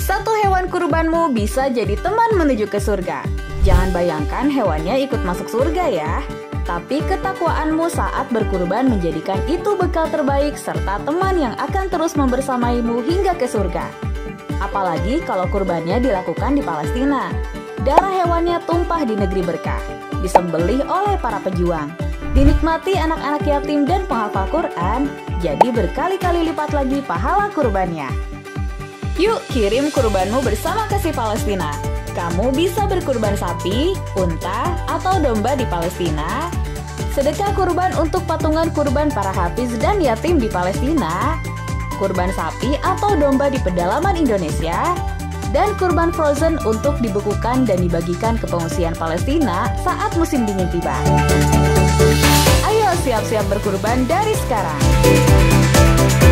Satu hewan kurbanmu bisa jadi teman menuju ke surga. Jangan bayangkan hewannya ikut masuk surga ya. Tapi ketakwaanmu saat berkurban menjadikan itu bekal terbaik serta teman yang akan terus membersamaimu hingga ke surga. Apalagi kalau kurbannya dilakukan di Palestina. Darah hewannya tumpah di negeri berkah, disembelih oleh para pejuang, dinikmati anak-anak yatim dan penghafal Quran, jadi berkali-kali lipat lagi pahala kurbannya. Yuk kirim kurbanmu bersama Kasih Palestina. Kamu bisa berkurban sapi, unta, atau domba di Palestina, sedekah kurban untuk patungan kurban para hafiz dan yatim di Palestina, kurban sapi atau domba di pedalaman Indonesia, dan kurban frozen untuk dibukukan dan dibagikan ke pengungsian Palestina saat musim dingin tiba. Ayo siap-siap berkurban dari sekarang.